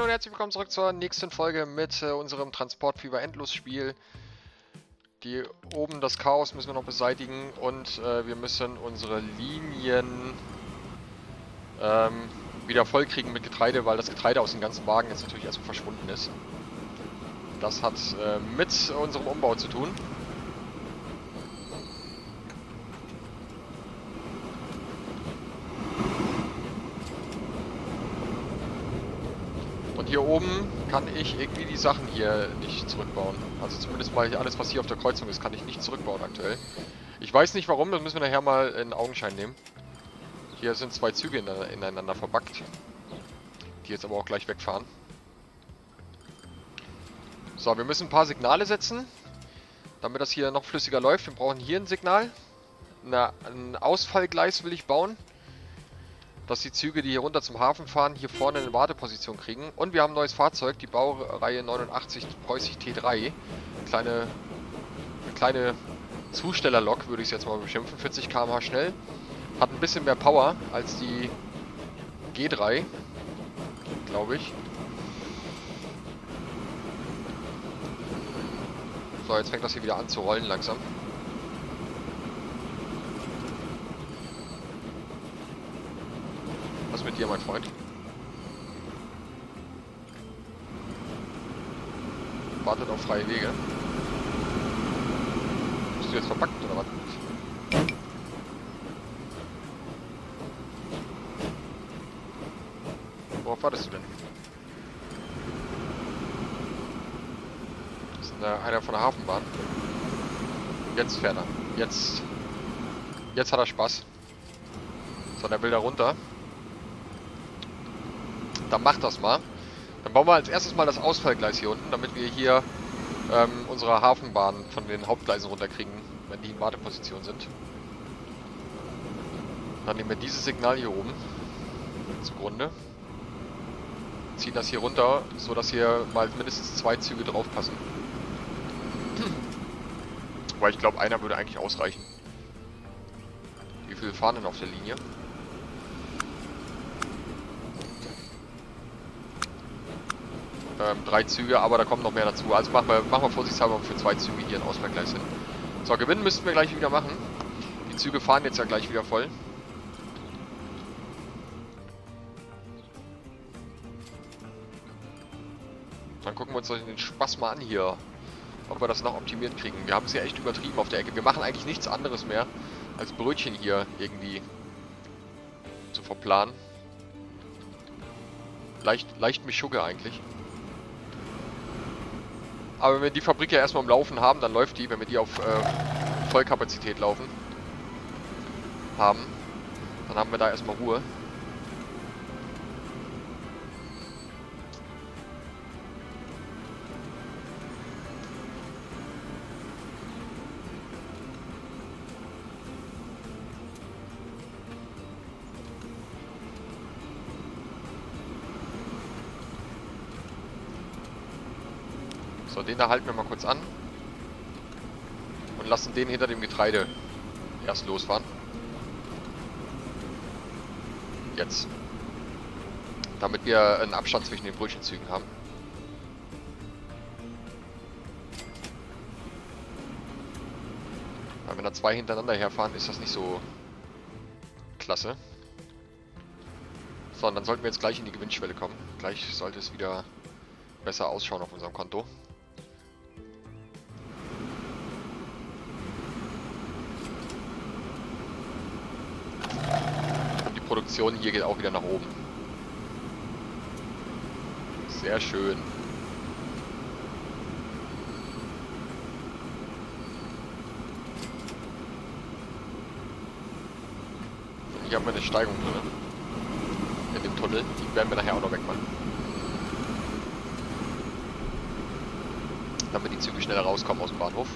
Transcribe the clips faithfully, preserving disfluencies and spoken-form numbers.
und herzlich willkommen zurück zur nächsten Folge mit äh, unserem Transportfieber Endlos-Spiel. Die oben das Chaos müssen wir noch beseitigen und äh, wir müssen unsere Linien ähm, wieder vollkriegen mit Getreide, weil das Getreide aus den ganzen Wagen jetzt natürlich erstmal verschwunden ist. Das hat äh, mit unserem Umbau zu tun. Und hier oben kann ich irgendwie die Sachen hier nicht zurückbauen. Also zumindest mal alles, was hier auf der Kreuzung ist, kann ich nicht zurückbauen aktuell. Ich weiß nicht warum, das müssen wir nachher mal in Augenschein nehmen. Hier sind zwei Züge ineinander verbackt, die jetzt aber auch gleich wegfahren. So, wir müssen ein paar Signale setzen, damit das hier noch flüssiger läuft. Wir brauchen hier ein Signal. Eine, ein Ausfallgleis will ich bauen, dass die Züge, die hier runter zum Hafen fahren, hier vorne eine Warteposition kriegen. Und wir haben ein neues Fahrzeug, die Baureihe neunundachtzig Preußisch T drei. Kleine, eine kleine Zustellerlok, würde ich es jetzt mal beschimpfen. vierzig Kilometer pro Stunde schnell. Hat ein bisschen mehr Power als die G drei, glaube ich. So, jetzt fängt das hier wieder an zu rollen langsam. Was mit dir, mein Freund? Wartet auf freie Wege. Bist du jetzt verpackt oder was? Worauf wartest du denn? Das ist eine, einer von der Hafenbahn. Jetzt fährt er. Jetzt. Jetzt hat er Spaß. So, der will da runter. Dann macht das mal. Dann bauen wir als erstes mal das Ausfallgleis hier unten, damit wir hier ähm, unsere Hafenbahn von den Hauptgleisen runterkriegen, wenn die in Warteposition sind. Dann nehmen wir dieses Signal hier oben zugrunde. Ziehen das hier runter, so dass hier mal mindestens zwei Züge drauf passen. Weil ich glaube, einer würde eigentlich ausreichen. Wie viele fahren denn auf der Linie? Ähm, drei Züge, aber da kommen noch mehr dazu. Also machen wir, machen wir vorsichtshalber für zwei Züge hier ein Ausfallgleis hin. So, gewinnen müssten wir gleich wieder machen. Die Züge fahren jetzt ja gleich wieder voll. Dann gucken wir uns den Spaß mal an hier, ob wir das noch optimiert kriegen. Wir haben es ja echt übertrieben auf der Ecke. Wir machen eigentlich nichts anderes mehr, als Brötchen hier irgendwie zu verplanen. Leicht, leicht Mischugge eigentlich. Aber wenn wir die Fabrik ja erstmal im Laufen haben, dann läuft die, wenn wir die auf äh, Vollkapazität laufen haben, dann haben wir da erstmal Ruhe. So, den da halten wir mal kurz an und lassen den hinter dem Getreide erst losfahren. Jetzt. Damit wir einen Abstand zwischen den Brötchenzügen haben. Weil wenn da zwei hintereinander herfahren, ist das nicht so klasse. So, und dann sollten wir jetzt gleich in die Gewinnschwelle kommen. Gleich sollte es wieder besser ausschauen auf unserem Konto. Produktion hier geht auch wieder nach oben. Sehr schön. Und hier haben wir eine Steigung drin. In dem Tunnel. Die werden wir nachher auch noch wegmachen. Damit die Züge schneller rauskommen aus dem Bahnhof.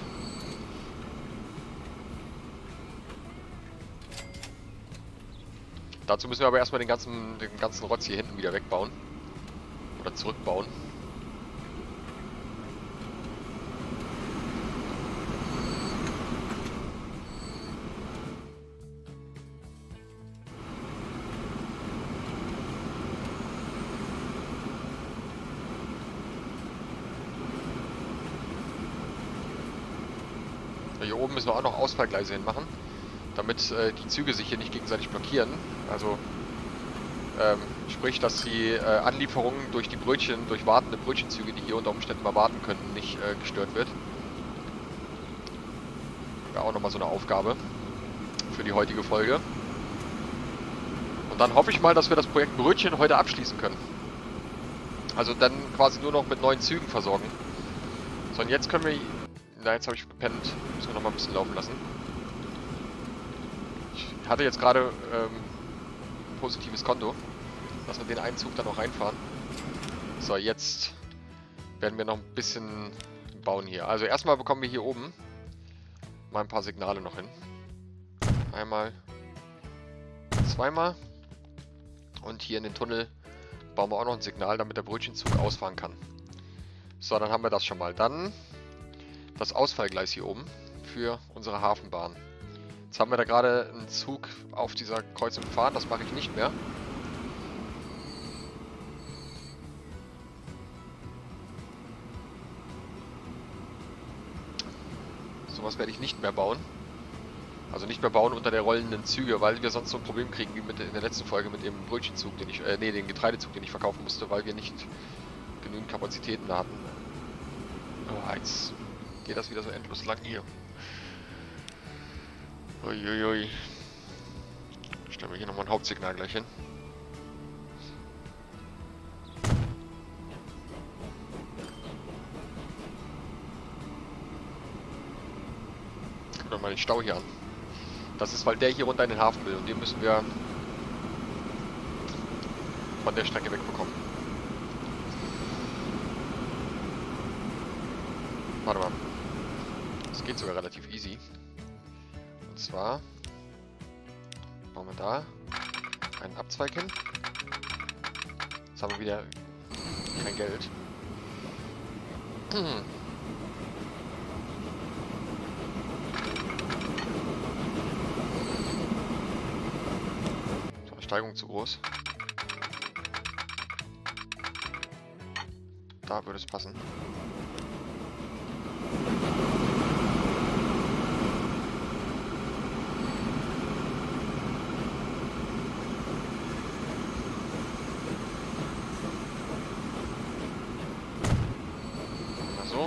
Dazu müssen wir aber erstmal den ganzen, den ganzen Rotz hier hinten wieder wegbauen. Oder zurückbauen. Hier oben müssen wir auch noch Ausfallgleise hinmachen, damit äh, die Züge sich hier nicht gegenseitig blockieren. Also ähm, sprich, dass die äh, Anlieferung durch die Brötchen, durch wartende Brötchenzüge, die hier unter Umständen mal warten können, nicht äh, gestört wird. Wäre auch nochmal so eine Aufgabe für die heutige Folge. Und dann hoffe ich mal, dass wir das Projekt Brötchen heute abschließen können. Also dann quasi nur noch mit neuen Zügen versorgen. So, und jetzt können wir... Na, jetzt habe ich gepennt. Müssen wir noch mal ein bisschen laufen lassen. Ich hatte jetzt gerade ähm, ein positives Konto. Lass wir den einen Zug dann noch reinfahren. So, jetzt werden wir noch ein bisschen bauen hier. Also erstmal bekommen wir hier oben mal ein paar Signale noch hin. Einmal, zweimal. Und hier in den Tunnel bauen wir auch noch ein Signal, damit der Brötchenzug ausfahren kann. So, dann haben wir das schon mal. Dann das Ausfallgleis hier oben für unsere Hafenbahn. Jetzt haben wir da gerade einen Zug auf dieser Kreuzung gefahren. Das mache ich nicht mehr. Sowas werde ich nicht mehr bauen. Also nicht mehr bauen unter der rollenden Züge, weil wir sonst so ein Problem kriegen wie mit in der letzten Folge mit dem Brötchenzug, den ich, äh, nee, den Getreidezug, den ich verkaufen musste, weil wir nicht genügend Kapazitäten da hatten. Oh, jetzt geht das wieder so endlos lang hier. Uiuiui. Stellen wir hier nochmal ein Hauptsignal gleich hin. Guck doch mal den Stau hier an. Das ist, weil der hier runter in den Hafen will und den müssen wir von der Strecke wegbekommen. Warte mal. Das geht sogar relativ easy. Und zwar bauen wir da einen Abzweig hin. Jetzt haben wir wieder kein Geld. Hm. Steigung zu groß. Da würde es passen. Mal so.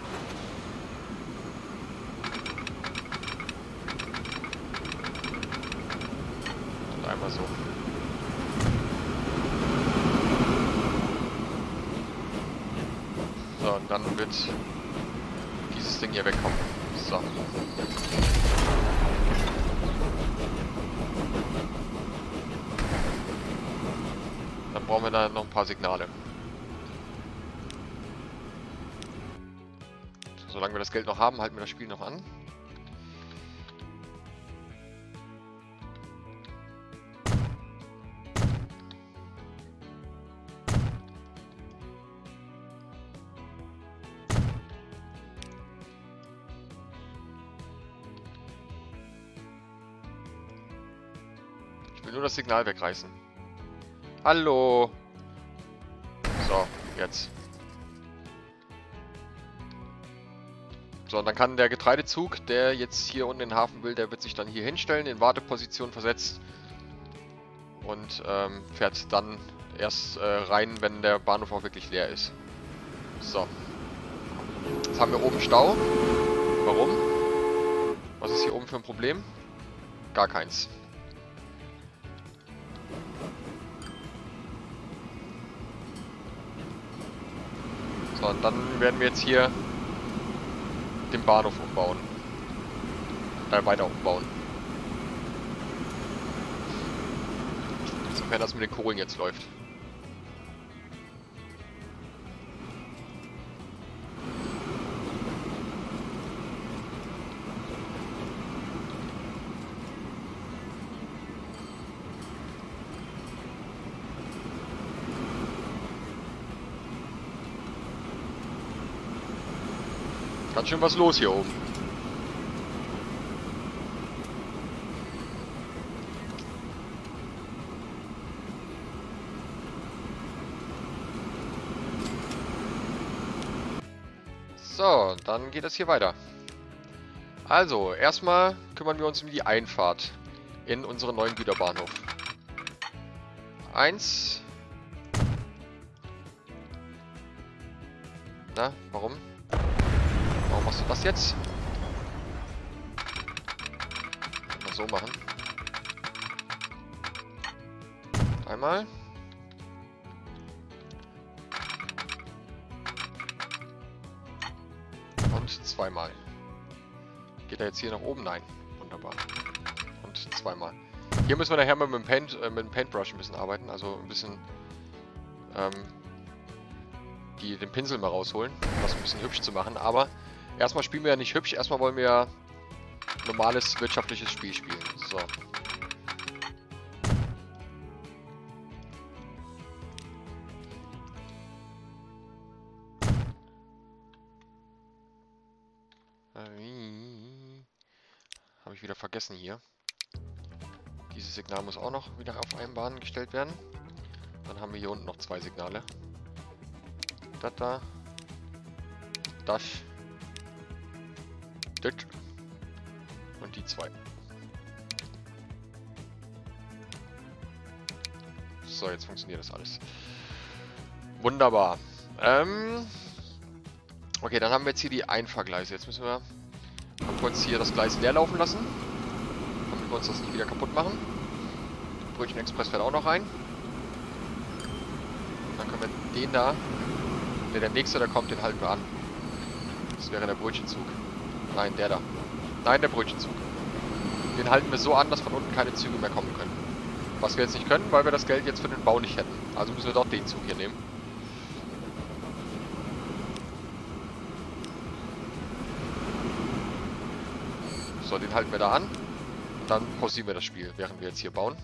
Und einmal so. So, und dann wird dieses Ding hier wegkommen. So. Dann brauchen wir da noch ein paar Signale. So, solange wir das Geld noch haben, halten wir das Spiel noch an. Ich will nur das Signal wegreißen. Hallo! So, jetzt. So, und dann kann der Getreidezug, der jetzt hier unten in den Hafen will, der wird sich dann hier hinstellen, in Warteposition versetzt. Und ähm, fährt dann erst äh, rein, wenn der Bahnhof auch wirklich leer ist. So. Jetzt haben wir oben Stau. Warum? Was ist hier oben für ein Problem? Gar keins. So, und dann werden wir jetzt hier den Bahnhof umbauen. Äh, weiter umbauen. Sofern das mit den Kohlen jetzt läuft. Ganz schön was los hier oben. So, dann geht es hier weiter. Also, erstmal kümmern wir uns um die Einfahrt in unseren neuen Güterbahnhof. Eins. Na, warum? Warum machst du das jetzt? Mal so machen. Einmal. Und zweimal. Geht er jetzt hier nach oben? Nein. Wunderbar. Und zweimal. Hier müssen wir nachher mal mit dem, Paint, äh, mit dem Paintbrush ein bisschen arbeiten. Also ein bisschen ähm, die, den Pinsel mal rausholen, um das ein bisschen hübsch zu machen. Aber erstmal spielen wir ja nicht hübsch. Erstmal wollen wir ja normales wirtschaftliches Spiel spielen. So. Habe ich wieder vergessen hier. Dieses Signal muss auch noch wieder auf Einbahnen gestellt werden. Dann haben wir hier unten noch zwei Signale. Das da. Das. Das. Und die zwei. So, jetzt funktioniert das alles. Wunderbar. Ähm... Okay, dann haben wir jetzt hier die Einfahrgleise. Jetzt müssen wir mal kurz hier das Gleis leer laufen lassen, damit wir uns das nicht wieder kaputt machen. Brötchen Express fährt auch noch rein. Dann können wir den da, der, der nächste, der kommt, den halten wir an. Das wäre der Brötchenzug. Nein, der da. Nein, der Brötchenzug. Den halten wir so an, dass von unten keine Züge mehr kommen können. Was wir jetzt nicht können, weil wir das Geld jetzt für den Bau nicht hätten. Also müssen wir doch den Zug hier nehmen. So, den halten wir da an. Und dann pausieren wir das Spiel, während wir jetzt hier bauen.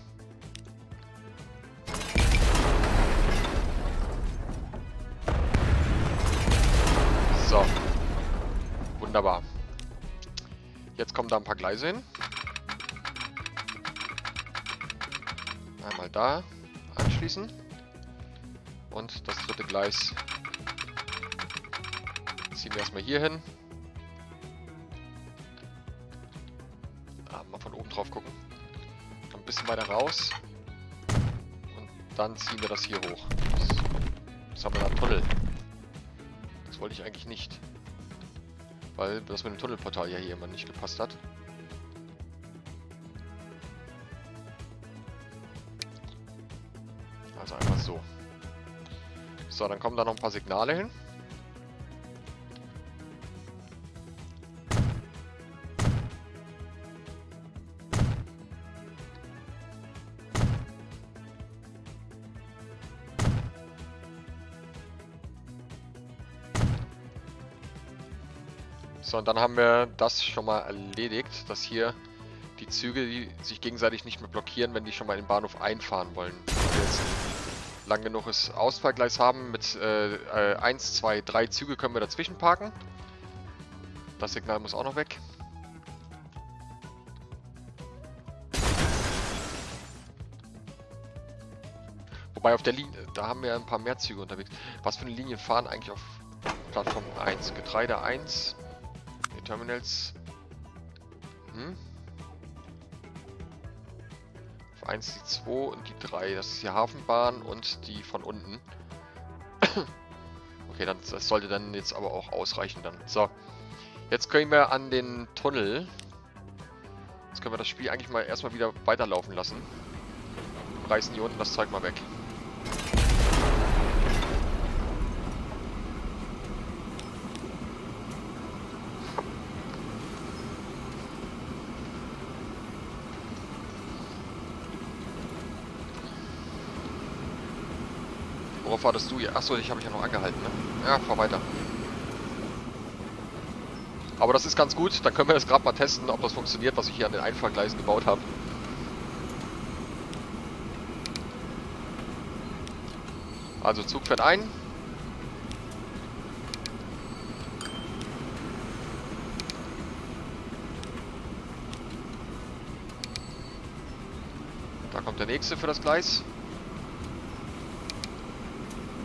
So. Wunderbar. Jetzt kommen da ein paar Gleise hin. Einmal da anschließen. Und das dritte Gleis ziehen wir erstmal hier hin. Mal von oben drauf gucken. Ein bisschen weiter raus. Und dann ziehen wir das hier hoch. Das, das haben wir da einen Tunnel. Das wollte ich eigentlich nicht. Weil das mit dem Tunnelportal ja hier immer nicht gepasst hat. Also einfach so. So, dann kommen da noch ein paar Signale hin. So, und dann haben wir das schon mal erledigt, dass hier die Züge die sich gegenseitig nicht mehr blockieren, wenn die schon mal in den Bahnhof einfahren wollen. Wenn wir jetzt lang genuges Ausfallgleis haben mit äh, eins, zwei, drei Züge können wir dazwischen parken. Das Signal muss auch noch weg. Wobei auf der Linie, da haben wir ein paar mehr Züge unterwegs. Was für eine Linie fahren eigentlich auf Plattform eins? Getreide eins. Terminals. Hm? Auf eins die zwei und die drei. Das ist die Hafenbahn und die von unten. Okay, dann, das sollte dann jetzt aber auch ausreichen dann. So. Jetzt können wir an den Tunnel. Jetzt können wir das Spiel eigentlich mal erstmal wieder weiterlaufen lassen. Reißen hier unten das Zeug mal weg. Worauf wartest du hier? Achso, ich habe mich ja noch angehalten, ne? Ja, fahr weiter. Aber das ist ganz gut, dann können wir das gerade mal testen, ob das funktioniert, was ich hier an den Einfahrgleisen gebaut habe. Also Zug fährt ein. Da kommt der nächste für das Gleis.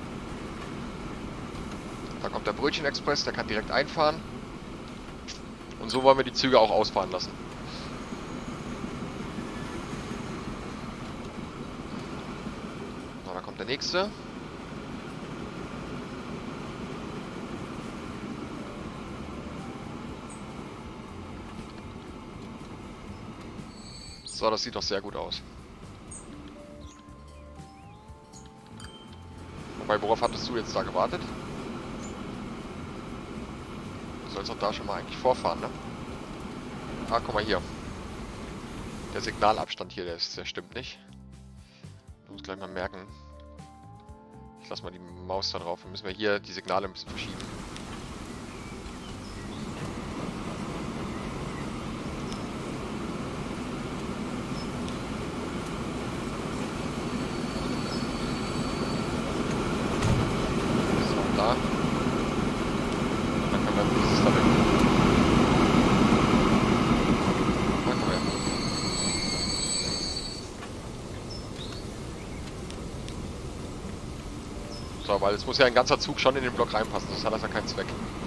Da kommt der Brötchen Express, der kann direkt einfahren. Und so wollen wir die Züge auch ausfahren lassen. So, da kommt der nächste. So, das sieht doch sehr gut aus. Wobei, worauf hattest du jetzt da gewartet? Du sollst doch da schon mal eigentlich vorfahren, ne? Ah, guck mal hier. Der Signalabstand hier, der, ist, der stimmt nicht. Du musst gleich mal merken. Ich lass mal die Maus da drauf. Dann müssen wir hier die Signale ein bisschen verschieben. Da. Dann können wir dieses da weg. Da kommen wir. So, weil es muss ja ein ganzer Zug schon in den Block reinpassen, sonst hat das ja keinen Zweck.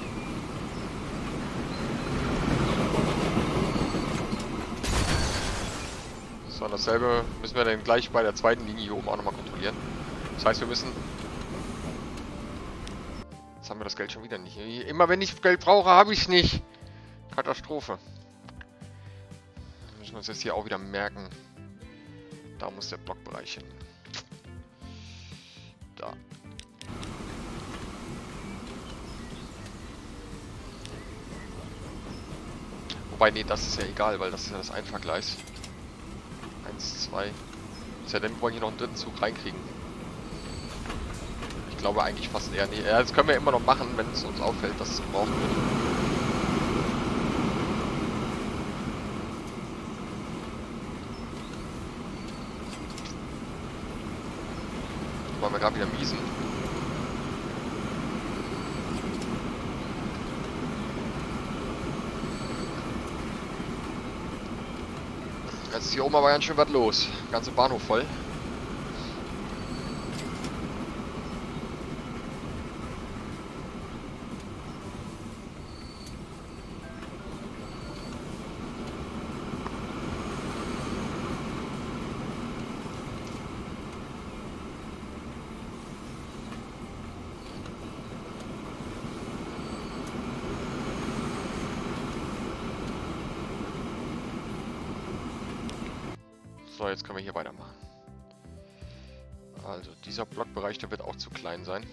So, dasselbe müssen wir dann gleich bei der zweiten Linie hier oben auch nochmal kontrollieren. Das heißt, wir müssen... Jetzt haben wir das Geld schon wieder nicht. Immer wenn ich Geld brauche, habe ich es nicht. Katastrophe. Müssen wir uns jetzt hier auch wieder merken. Da muss der Blockbereich hin. Da. Wobei, nee, das ist ja egal, weil das ist ja das Einfahrgleis. Eins, zwei. Ist ja dann, wir wollen hier noch einen dritten Zug reinkriegen. Ich glaube eigentlich fast eher nicht. Ja, das können wir immer noch machen, wenn es uns auffällt, dass es gebraucht wird. Wollen wir gerade wieder miesen. Jetzt ist hier oben aber ganz schön was los. Der ganze Bahnhof voll. So, jetzt können wir hier weitermachen. Also, dieser Blockbereich, der wird auch zu klein sein.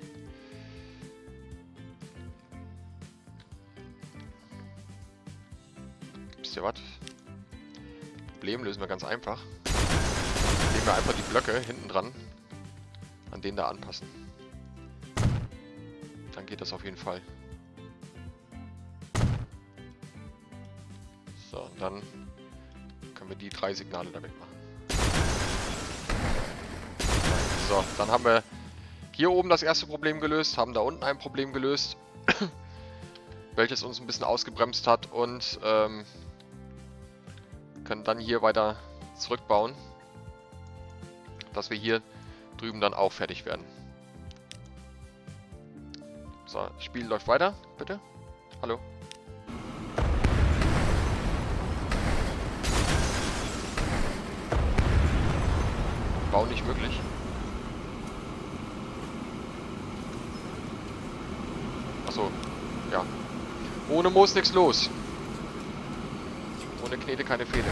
Wisst ihr was? Problem lösen wir ganz einfach. Indem wir einfach die Blöcke hinten dran an den da anpassen. Dann geht das auf jeden Fall. So, und dann können wir die drei Signale da wegmachen. So, dann haben wir hier oben das erste Problem gelöst, haben da unten ein Problem gelöst, welches uns ein bisschen ausgebremst hat und ähm, können dann hier weiter zurückbauen, dass wir hier drüben dann auch fertig werden. So, das Spiel läuft weiter, bitte. Hallo. Bau nicht möglich. Achso, ja. Ohne Moos nichts los. Ohne Knete keine Fehde.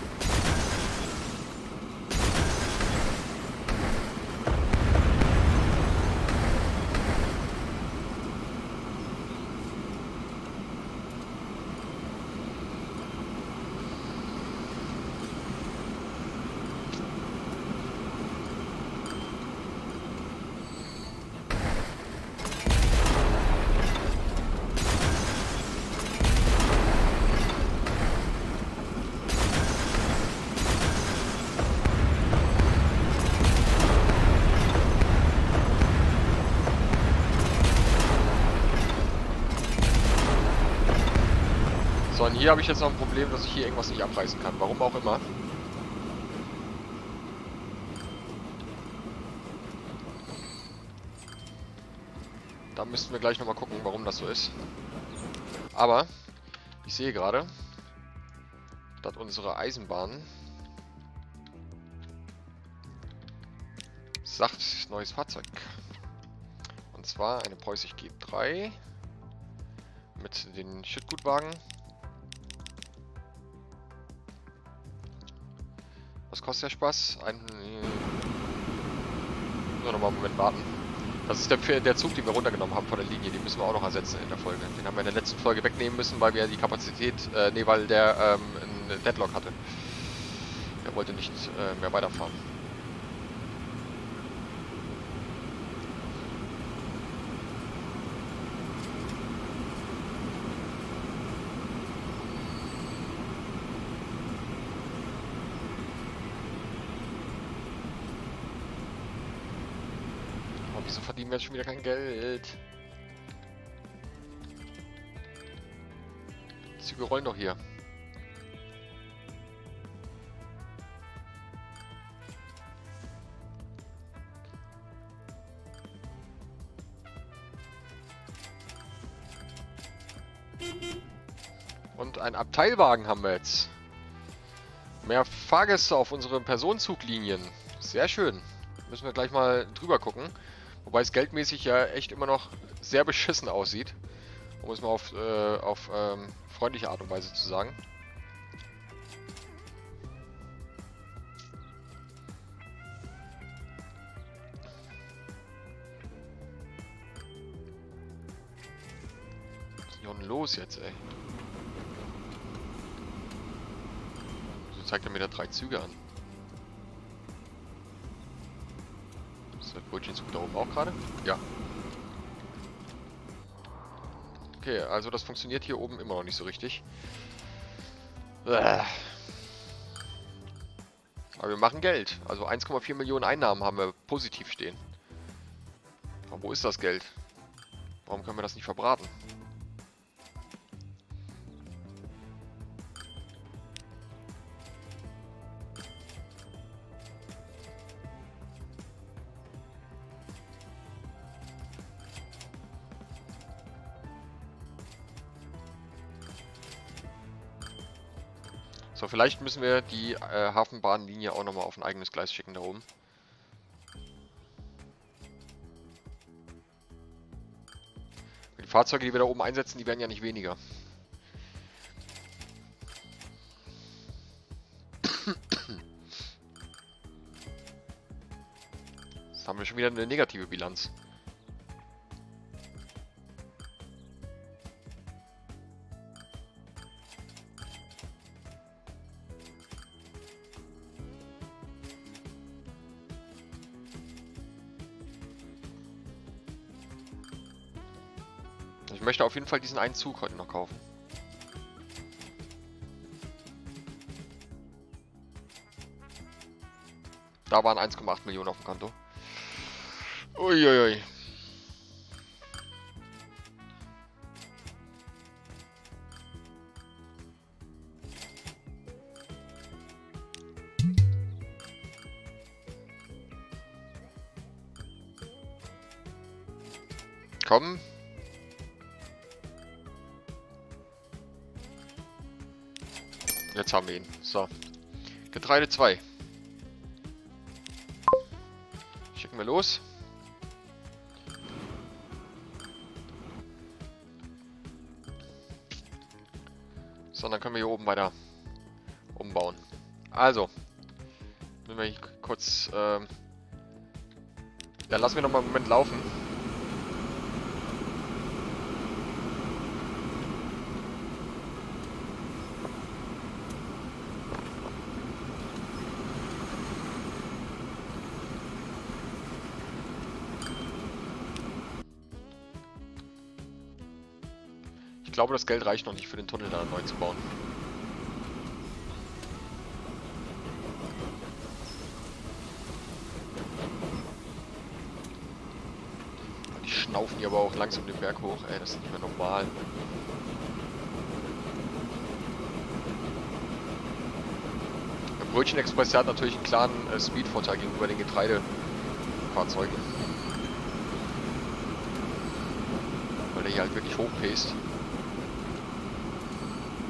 So, und hier habe ich jetzt noch ein Problem, dass ich hier irgendwas nicht abreißen kann. Warum auch immer. Da müssten wir gleich nochmal gucken, warum das so ist. Aber Ich sehe gerade, dass unsere Eisenbahn sagt, neues Fahrzeug. Und zwar eine Preußisch G drei mit den Schüttgutwagen. Was kostet der Spaß? Ein... Nur noch mal einen Moment warten. Das ist der, der Zug, den wir runtergenommen haben von der Linie. Den müssen wir auch noch ersetzen in der Folge. Den haben wir in der letzten Folge wegnehmen müssen, weil wir die Kapazität... Äh, nee, weil der ähm, einen Deadlock hatte. Der wollte nicht äh, mehr weiterfahren. Wieso verdienen wir jetzt schon wieder kein Geld? Die Züge rollen doch hier. Und einen Abteilwagen haben wir jetzt. Mehr Fahrgäste auf unseren Personenzuglinien. Sehr schön. Müssen wir gleich mal drüber gucken. Wobei es geldmäßig ja echt immer noch sehr beschissen aussieht. Um es mal auf, äh, auf ähm, freundliche Art und Weise zu sagen. Was ist denn los jetzt, ey? So zeigt er mir da drei Züge an. Ist der Brötchenzug da oben auch gerade? Ja. Okay, also das funktioniert hier oben immer noch nicht so richtig. Äh. Aber wir machen Geld. Also eins Komma vier Millionen Einnahmen haben wir positiv stehen. Aber wo ist das Geld? Warum können wir das nicht verbraten? So, vielleicht müssen wir die äh, Hafenbahnlinie auch nochmal auf ein eigenes Gleis schicken da oben. Die Fahrzeuge, die wir da oben einsetzen, die werden ja nicht weniger. Jetzt haben wir schon wieder eine negative Bilanz. Ich möchte auf jeden Fall diesen einen Zug heute noch kaufen. Da waren eins Komma acht Millionen auf dem Konto. Uiuiui. Komm. Jetzt haben wir ihn. So. Getreide zwei. Schicken wir los. So, dann können wir hier oben weiter umbauen. Also. Wenn wir hier kurz... Ähm, ja, lassen wir noch mal einen Moment laufen. Ich glaube, das Geld reicht noch nicht für den Tunnel da neu zu bauen. Die schnaufen hier aber auch langsam den Berg hoch. Ey, das ist nicht mehr normal. Der Brötchen-Express hat natürlich einen klaren äh, Speed-Vorteil gegenüber den Getreidefahrzeugen. Weil der hier halt wirklich hochpaced.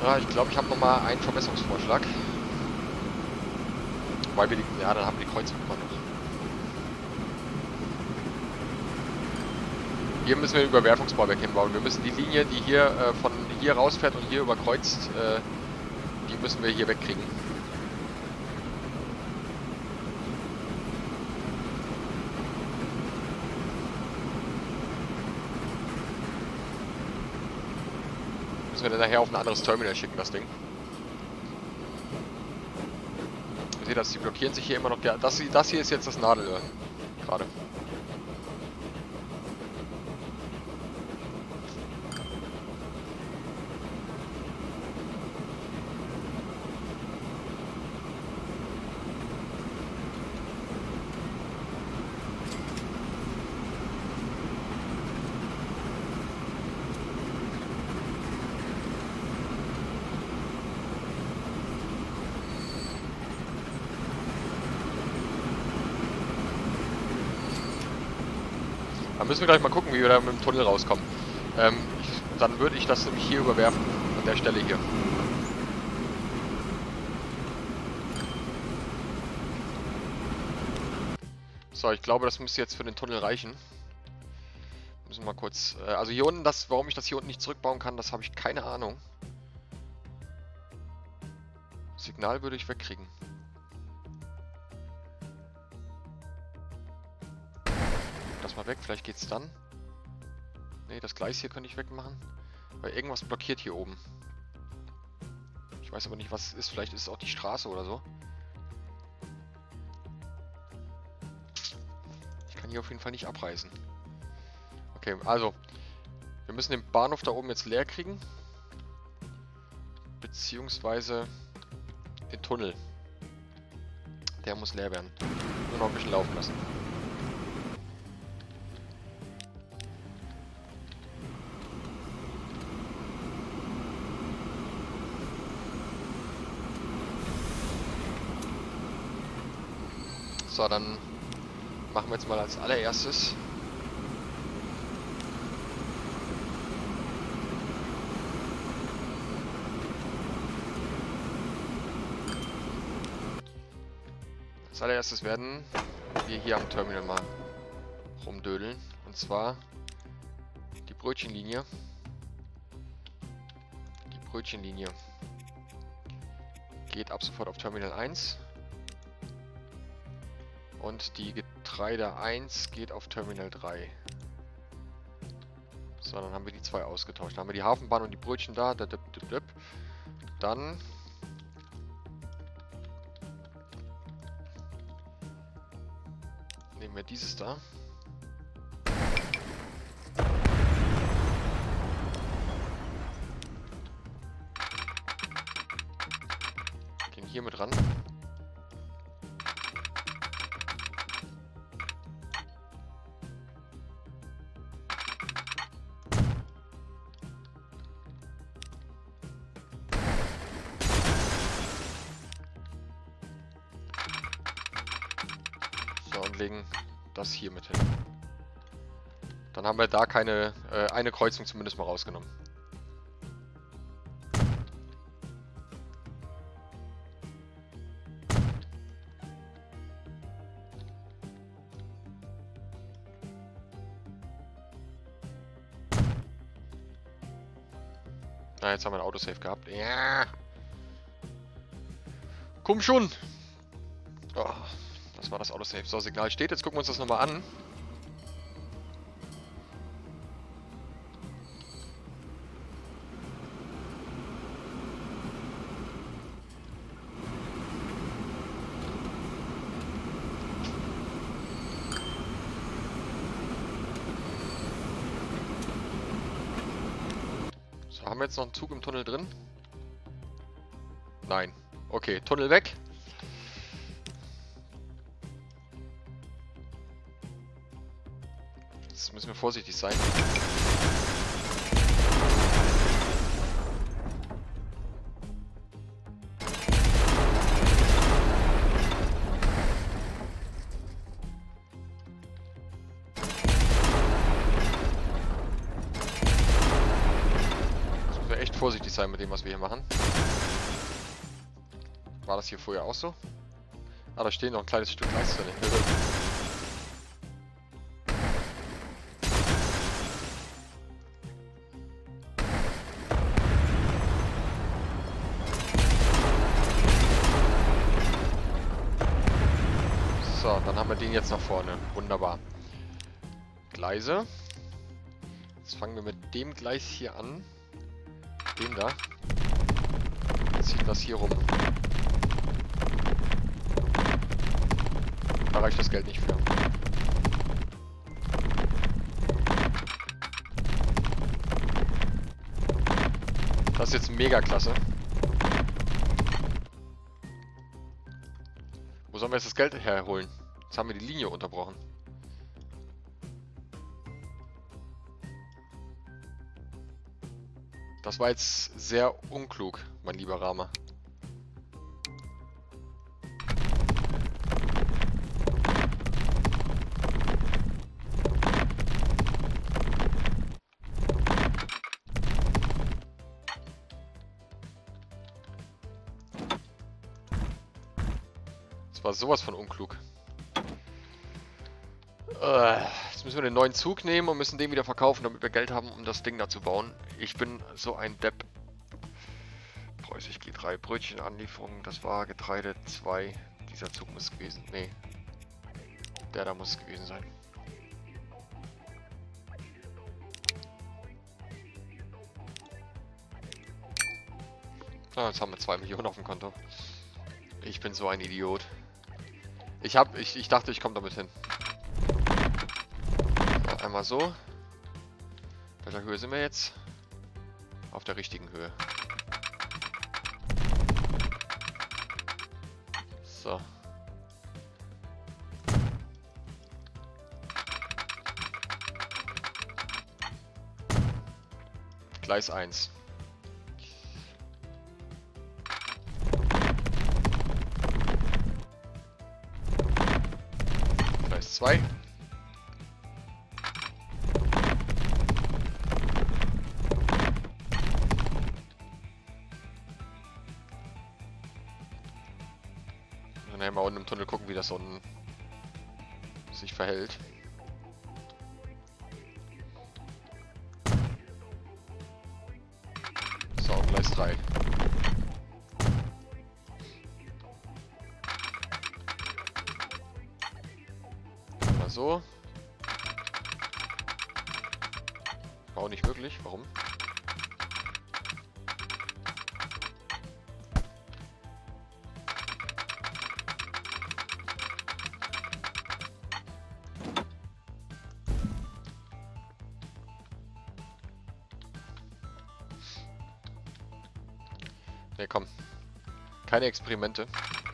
Ja, ich glaube, ich habe nochmal einen Verbesserungsvorschlag. Weil wir die... Ja, dann haben wir die Kreuzung immer noch. Hier müssen wir ein Überwerfungsbauwerk hinbauen. Wir müssen die Linie, die hier äh, von hier rausfährt und hier überkreuzt, äh, die müssen wir hier wegkriegen. Müssen wir dann nachher auf ein anderes Terminal schicken, das Ding. Ihr seht das, die blockieren sich hier immer noch. Der, das, das hier ist jetzt das Nadelöhr. Gerade. Dann müssen wir gleich mal gucken, wie wir da mit dem Tunnel rauskommen. Ähm, ich, dann würde ich das nämlich hier überwerfen, an der Stelle hier. So, ich glaube, das müsste jetzt für den Tunnel reichen. Müssen wir mal kurz... Äh, also hier unten, das, warum ich das hier unten nicht zurückbauen kann, das habe ich keine Ahnung. Signal würde ich wegkriegen. Das mal weg, vielleicht geht's dann. Ne, das Gleis hier könnte ich wegmachen. Weil irgendwas blockiert hier oben. Ich weiß aber nicht, was es ist. Vielleicht ist es auch die Straße oder so. Ich kann hier auf jeden Fall nicht abreißen. Okay, also. Wir müssen den Bahnhof da oben jetzt leer kriegen. Beziehungsweise den Tunnel. Der muss leer werden. Nur noch ein bisschen laufen lassen. So, dann machen wir jetzt mal als allererstes als allererstes werden wir hier am Terminal mal rumdödeln, und zwar die Brötchenlinie. Die Brötchenlinie geht ab sofort auf Terminal eins. Und die Getreide eins geht auf Terminal drei. So, dann haben wir die zwei ausgetauscht. Dann haben wir die Hafenbahn und die Brötchen da. Dann nehmen wir dieses da. Gehen hier mit ran. Und legen das hier mit hin. Dann haben wir da keine, äh, eine Kreuzung zumindest mal rausgenommen. Na, jetzt haben wir ein Autosave gehabt. Ja. Komm schon! Oh. Das war das Autosave. So, Signal steht. Jetzt gucken wir uns das nochmal an. So, haben wir jetzt noch einen Zug im Tunnel drin? Nein. Okay, Tunnel weg. Jetzt müssen wir vorsichtig sein. vorsichtig sein mit dem, was wir hier machen. War das hier vorher auch so? Ah, da steht noch ein kleines Stück Gleis drin. So, dann haben wir den jetzt nach vorne. Wunderbar. Gleise. Jetzt fangen wir mit dem Gleis hier an. Dem da. Zieht das hier rum. Da reicht das Geld nicht für. Das ist jetzt mega klasse. Wo sollen wir jetzt das Geld herholen? Jetzt haben wir die Linie unterbrochen. Das war jetzt sehr unklug, mein lieber Rama. Das war sowas von unklug. Jetzt müssen wir den neuen Zug nehmen und müssen den wieder verkaufen, damit wir Geld haben, um das Ding da zu bauen. Ich bin so ein Depp. Preußisch G drei Brötchenanlieferung, das war Getreide zwei. Dieser Zug muss gewesen. Nee. Der da muss gewesen sein. Ah, jetzt haben wir zwei Millionen auf dem Konto. Ich bin so ein Idiot. Ich hab, ich, ich dachte, ich komme damit hin. So, einmal so. Welcher Höhe sind wir jetzt? Auf der richtigen Höhe. So. Gleis eins. Gleis zwei. Dann mal unten im Tunnel gucken, wie das unten sich verhält. So, Gleis drei. Mal so. War auch nicht möglich. Warum? Ne, komm. Keine Experimente.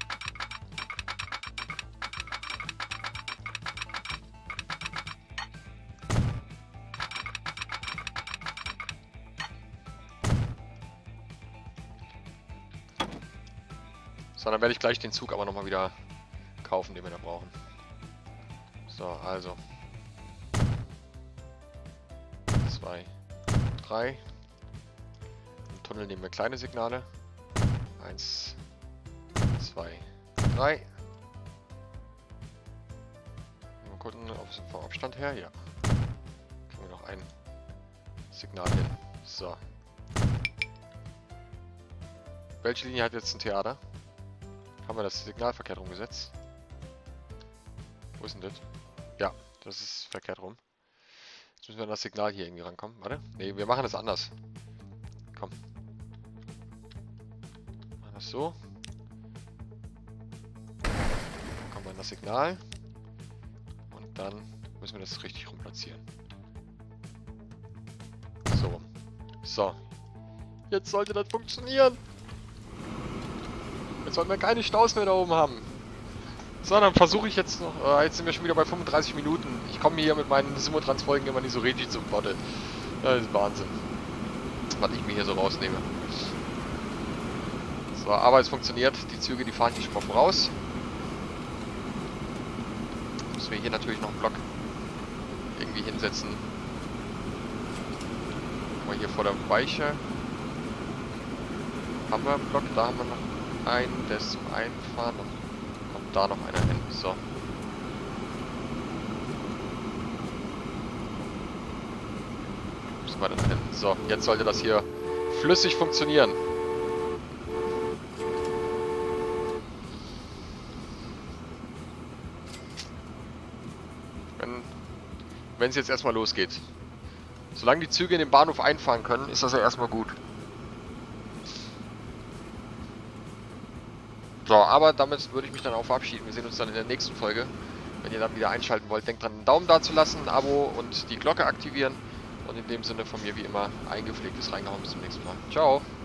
So, dann werde ich gleich den Zug aber nochmal wieder kaufen, den wir da brauchen. So, also. Zwei, drei. Im Tunnel nehmen wir kleine Signale. Eins, zwei, drei. Mal gucken, ob es vom Abstand her, ja. Kriegen wir noch ein Signal hin. So. Welche Linie hat jetzt ein Theater? Haben wir das Signal verkehrt rumgesetzt? Wo ist denn das? Ja, das ist verkehrt rum. Jetzt müssen wir an das Signal hier irgendwie rankommen. Warte. Ne, wir machen das anders. Komm. Machen das so. Dann kommen wir an das Signal. Und dann müssen wir das richtig rum platzieren. So rum. So. Jetzt sollte das funktionieren. Jetzt sollten wir keine Staus mehr da oben haben. So, dann versuche ich jetzt noch... Äh, jetzt sind wir schon wieder bei fünfunddreißig Minuten. Ich komme hier mit meinen Simotrans-Folgen immer nicht so richtig zum Potte. Das ist Wahnsinn. Was ich mir hier so rausnehme. So, aber es funktioniert. Die Züge, die fahren hier schon mal voraus. Müssen wir hier natürlich noch einen Block irgendwie hinsetzen. Mal hier vor der Weiche. Haben wir einen Block? Da haben wir noch einen, der ist zum Einfahren. Und kommt da noch einer hin. So. Müssen wir dann hin. So, jetzt sollte das hier flüssig funktionieren. Wenn es jetzt erstmal losgeht. Solange die Züge in den Bahnhof einfahren können, ist das ja erstmal gut. So, aber damit würde ich mich dann auch verabschieden. Wir sehen uns dann in der nächsten Folge. Wenn ihr dann wieder einschalten wollt, denkt dran, einen Daumen da zu lassen, ein Abo und die Glocke aktivieren. Und in dem Sinne von mir wie immer, eingepflegtes Reingehauen. Bis zum nächsten Mal. Ciao!